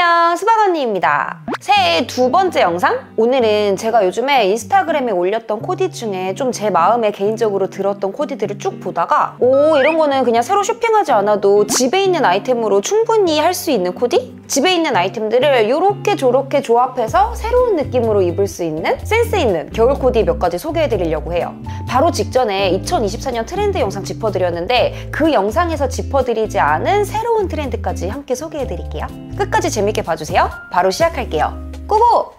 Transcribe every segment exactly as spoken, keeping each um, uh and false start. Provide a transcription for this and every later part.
안녕, 수박 언니입니다. 새해 두 번째 영상? 오늘은 제가 요즘에 인스타그램에 올렸던 코디 중에 좀 제 마음에 개인적으로 들었던 코디들을 쭉 보다가 오, 이런 거는 그냥 새로 쇼핑하지 않아도 집에 있는 아이템으로 충분히 할 수 있는 코디? 집에 있는 아이템들을 요렇게 저렇게 조합해서 새로운 느낌으로 입을 수 있는 센스 있는 겨울 코디 몇 가지 소개해드리려고 해요. 바로 직전에 이천이십사 년 트렌드 영상 짚어드렸는데 그 영상에서 짚어드리지 않은 새로운 트렌드까지 함께 소개해드릴게요. 끝까지 재밌게 봐주세요. 바로 시작할게요. 고고!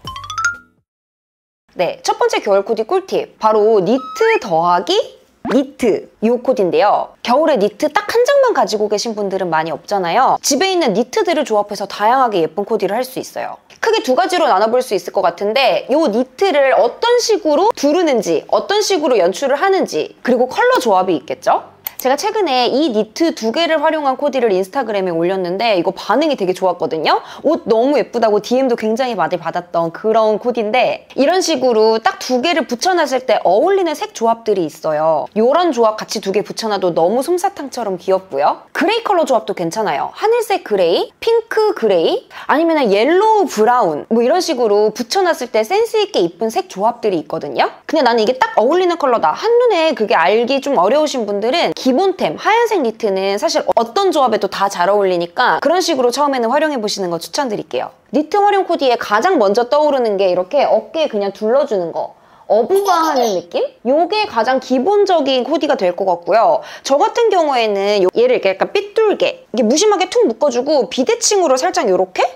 네, 첫 번째 겨울 코디 꿀팁. 바로 니트 더하기 니트 이 코디인데요. 겨울에 니트 딱 한 장만 가지고 계신 분들은 많이 없잖아요. 집에 있는 니트들을 조합해서 다양하게 예쁜 코디를 할 수 있어요. 크게 두 가지로 나눠볼 수 있을 것 같은데 이 니트를 어떤 식으로 두르는지, 어떤 식으로 연출을 하는지, 그리고 컬러 조합이 있겠죠? 제가 최근에 이 니트 두 개를 활용한 코디를 인스타그램에 올렸는데 이거 반응이 되게 좋았거든요. 옷 너무 예쁘다고 디엠도 굉장히 많이 받았던 그런 코디인데 이런 식으로 딱 두 개를 붙여놨을 때 어울리는 색 조합들이 있어요. 이런 조합 같이 두 개 붙여놔도 너무 솜사탕처럼 귀엽고요. 그레이 컬러 조합도 괜찮아요. 하늘색 그레이, 핑크 그레이, 아니면 옐로우 브라운 뭐 이런 식으로 붙여놨을 때 센스 있게 이쁜 색 조합들이 있거든요. 근데 나는 이게 딱 어울리는 컬러다. 한눈에 그게 알기 좀 어려우신 분들은 기본템 하얀색 니트는 사실 어떤 조합에도 다 잘 어울리니까 그런 식으로 처음에는 활용해보시는 거 추천드릴게요. 니트 활용 코디에 가장 먼저 떠오르는 게 이렇게 어깨에 그냥 둘러주는 거. 어부가 느낌? 요게 가장 기본적인 코디가 될 것 같고요. 저 같은 경우에는 얘를 이렇게 약간 삐뚤게 이게 무심하게 툭 묶어주고 비대칭으로 살짝 요렇게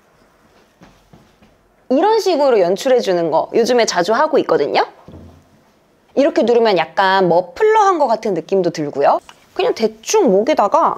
이런 식으로 연출해주는 거 요즘에 자주 하고 있거든요. 이렇게 누르면 약간 머플러한 것 같은 느낌도 들고요. 그냥 대충 목에다가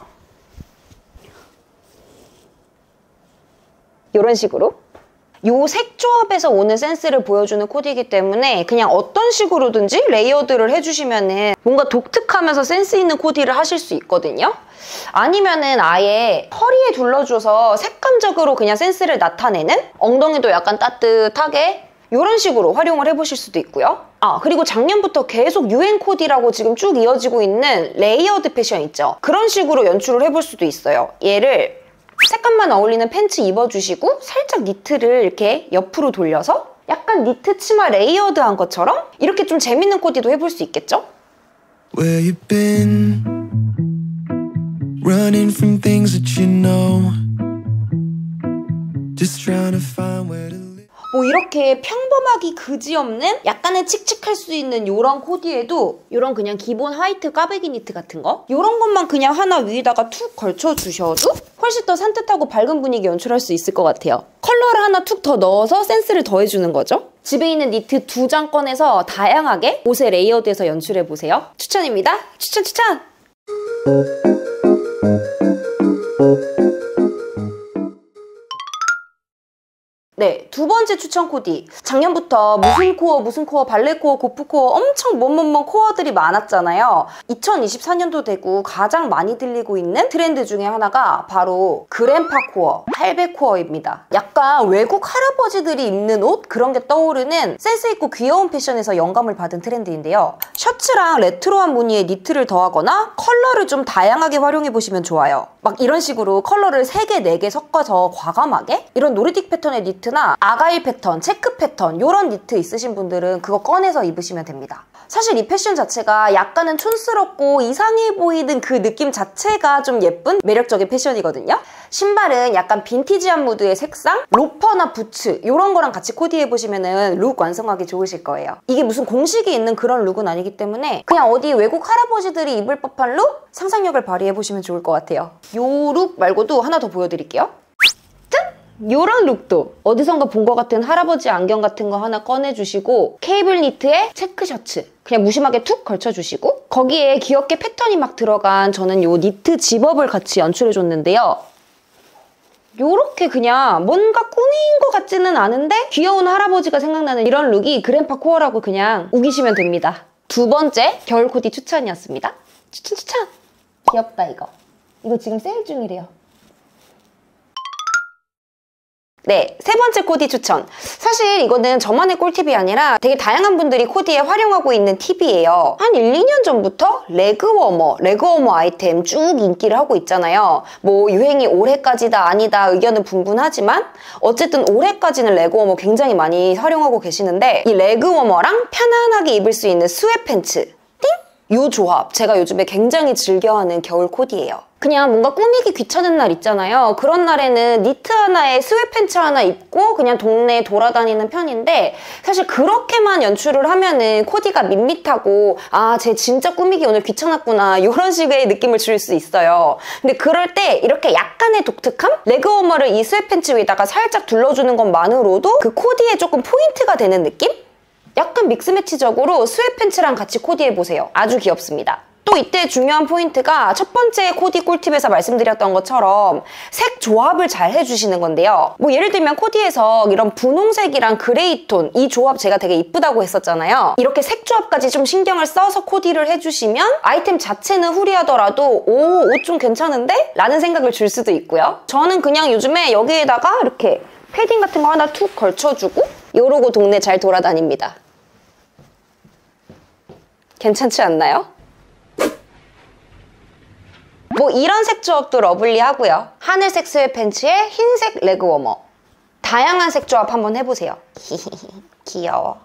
이런 식으로 요 색 조합에서 오는 센스를 보여주는 코디이기 때문에 그냥 어떤 식으로든지 레이어드를 해주시면은 뭔가 독특하면서 센스 있는 코디를 하실 수 있거든요. 아니면은 아예 허리에 둘러줘서 색감적으로 그냥 센스를 나타내는 엉덩이도 약간 따뜻하게 이런 식으로 활용을 해보실 수도 있고요. 아, 그리고 작년부터 계속 유행 코디라고 지금 쭉 이어지고 있는 레이어드 패션 있죠? 그런 식으로 연출을 해볼 수도 있어요. 얘를 색감만 어울리는 팬츠 입어주시고 살짝 니트를 이렇게 옆으로 돌려서 약간 니트 치마 레이어드한 것처럼 이렇게 좀 재밌는 코디도 해볼 수 있겠죠? Where you been? Running from things that you know. Just trying to find where to 뭐 이렇게 평범하기 그지없는 약간은 칙칙할 수 있는 이런 코디에도 이런 그냥 기본 화이트 꽈배기 니트 같은 거 이런 것만 그냥 하나 위에다가 툭 걸쳐주셔도 훨씬 더 산뜻하고 밝은 분위기 연출할 수 있을 것 같아요. 컬러를 하나 툭 더 넣어서 센스를 더해주는 거죠. 집에 있는 니트 두 장 꺼내서 다양하게 옷에 레이어드해서 연출해보세요. 추천입니다. 추천 추천! 네, 두 번째 추천 코디. 작년부터 무슨 코어, 무슨 코어, 발레 코어, 고프 코어 엄청 뭔뭔뭔 코어들이 많았잖아요. 이천이십사 년도 되고 가장 많이 들리고 있는 트렌드 중에 하나가 바로 그랜파 코어, 팔백 코어입니다. 약간 외국 할아버지들이 입는 옷? 그런 게 떠오르는 센스 있고 귀여운 패션에서 영감을 받은 트렌드인데요. 셔츠랑 레트로한 무늬의 니트를 더하거나 컬러를 좀 다양하게 활용해보시면 좋아요. 막 이런 식으로 컬러를 세 개, 네 개 섞어서 과감하게 이런 노르딕 패턴의 니트 나 아가일 패턴, 체크 패턴 이런 니트 있으신 분들은 그거 꺼내서 입으시면 됩니다. 사실 이 패션 자체가 약간은 촌스럽고 이상해 보이는 그 느낌 자체가 좀 예쁜 매력적인 패션이거든요. 신발은 약간 빈티지한 무드의 색상, 로퍼나 부츠 이런 거랑 같이 코디해보시면 룩 완성하기 좋으실 거예요. 이게 무슨 공식이 있는 그런 룩은 아니기 때문에 그냥 어디 외국 할아버지들이 입을 법한 룩? 상상력을 발휘해보시면 좋을 것 같아요. 요 룩 말고도 하나 더 보여드릴게요. 요런 룩도 어디선가 본 것 같은 할아버지 안경 같은 거 하나 꺼내주시고 케이블 니트에 체크 셔츠 그냥 무심하게 툭 걸쳐주시고 거기에 귀엽게 패턴이 막 들어간 저는 요 니트 집업을 같이 연출해줬는데요. 요렇게 그냥 뭔가 꾸민 것 같지는 않은데 귀여운 할아버지가 생각나는 이런 룩이 그랜파 코어라고 그냥 우기시면 됩니다. 두 번째 겨울 코디 추천이었습니다. 추천 추천! 귀엽다 이거. 이거 지금 세일 중이래요. 네, 세 번째 코디 추천. 사실 이거는 저만의 꿀팁이 아니라 되게 다양한 분들이 코디에 활용하고 있는 팁이에요. 한 일, 이 년 전부터 레그 워머, 레그 워머 아이템 쭉 인기를 하고 있잖아요. 뭐 유행이 올해까지다 아니다 의견은 분분하지만 어쨌든 올해까지는 레그 워머 굉장히 많이 활용하고 계시는데 이 레그 워머랑 편안하게 입을 수 있는 스웨트 팬츠 띵! 이 조합 제가 요즘에 굉장히 즐겨하는 겨울 코디예요. 그냥 뭔가 꾸미기 귀찮은 날 있잖아요. 그런 날에는 니트 하나에 스웨트 팬츠 하나 입고 그냥 동네에 돌아다니는 편인데 사실 그렇게만 연출을 하면은 코디가 밋밋하고 아, 쟤 진짜 꾸미기 오늘 귀찮았구나 이런 식의 느낌을 줄 수 있어요. 근데 그럴 때 이렇게 약간의 독특함? 레그 워머를 이 스웨트 팬츠 위에다가 살짝 둘러주는 것만으로도 그 코디에 조금 포인트가 되는 느낌? 약간 믹스매치적으로 스웨트 팬츠랑 같이 코디해보세요. 아주 귀엽습니다. 또 이때 중요한 포인트가 첫 번째 코디 꿀팁에서 말씀드렸던 것처럼 색 조합을 잘 해주시는 건데요. 뭐 예를 들면 코디에서 이런 분홍색이랑 그레이톤 이 조합 제가 되게 이쁘다고 했었잖아요. 이렇게 색 조합까지 좀 신경을 써서 코디를 해주시면 아이템 자체는 후리하더라도 오, 옷 좀 괜찮은데? 라는 생각을 줄 수도 있고요. 저는 그냥 요즘에 여기에다가 이렇게 패딩 같은 거 하나 툭 걸쳐주고 이러고 동네 잘 돌아다닙니다. 괜찮지 않나요? 뭐 이런 색 조합도 러블리하고요. 하늘색 스웨트 팬츠에 흰색 레그 워머. 다양한 색 조합 한번 해보세요. 귀여워.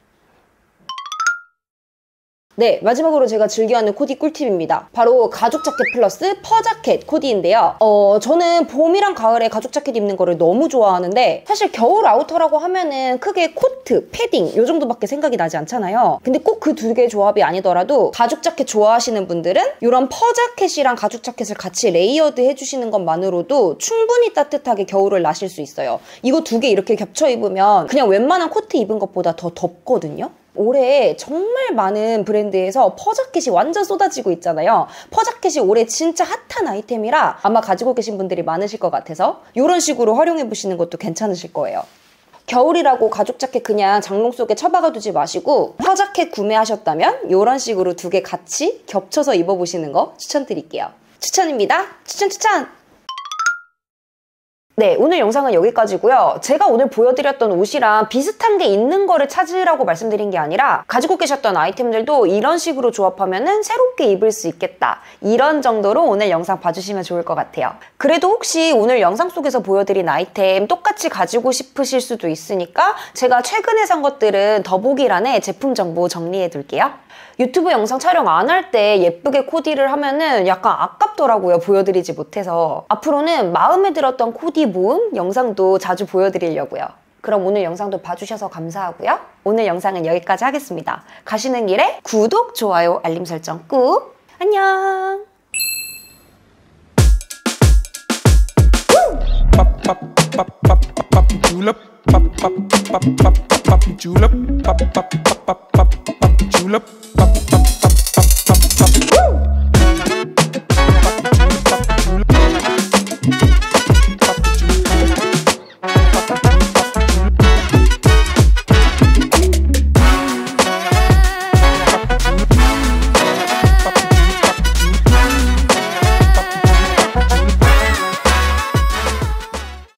네, 마지막으로 제가 즐겨하는 코디 꿀팁입니다. 바로 가죽 자켓 플러스 퍼 자켓 코디인데요. 어, 저는 봄이랑 가을에 가죽 자켓 입는 거를 너무 좋아하는데 사실 겨울 아우터라고 하면은 크게 코트, 패딩 요 정도밖에 생각이 나지 않잖아요. 근데 꼭 그 두 개의 조합이 아니더라도 가죽 자켓 좋아하시는 분들은 이런 퍼 자켓이랑 가죽 자켓을 같이 레이어드 해주시는 것만으로도 충분히 따뜻하게 겨울을 나실 수 있어요. 이거 두 개 이렇게 겹쳐 입으면 그냥 웬만한 코트 입은 것보다 더 덥거든요. 올해 정말 많은 브랜드에서 퍼자켓이 완전 쏟아지고 있잖아요. 퍼자켓이 올해 진짜 핫한 아이템이라 아마 가지고 계신 분들이 많으실 것 같아서 이런 식으로 활용해보시는 것도 괜찮으실 거예요. 겨울이라고 가죽 자켓 그냥 장롱 속에 처박아 두지 마시고 퍼자켓 구매하셨다면 이런 식으로 두 개 같이 겹쳐서 입어보시는 거 추천드릴게요. 추천입니다. 추천 추천! 네, 오늘 영상은 여기까지고요. 제가 오늘 보여드렸던 옷이랑 비슷한 게 있는 거를 찾으라고 말씀드린 게 아니라 가지고 계셨던 아이템들도 이런 식으로 조합하면은 새롭게 입을 수 있겠다. 이런 정도로 오늘 영상 봐주시면 좋을 것 같아요. 그래도 혹시 오늘 영상 속에서 보여드린 아이템 똑같이 가지고 싶으실 수도 있으니까 제가 최근에 산 것들은 더보기란에 제품 정보 정리해 둘게요. 유튜브 영상 촬영 안 할 때 예쁘게 코디를 하면은 약간 아깝더라고요. 보여드리지 못해서. 앞으로는 마음에 들었던 코디 모음 영상도 자주 보여드리려고요. 그럼 오늘 영상도 봐주셔서 감사하고요. 오늘 영상은 여기까지 하겠습니다. 가시는 길에 구독, 좋아요, 알림 설정 꾹! 안녕! Julep,